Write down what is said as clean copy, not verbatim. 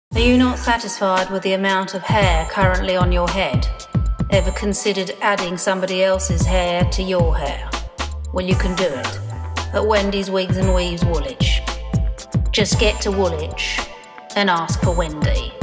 Are you not satisfied with the amount of hair currently on your head? Ever considered adding somebody else's hair to your hair? Well, you can do it at Wendy's Wigs and Weaves, Woolwich. Just get to Woolwich and ask for Wendy.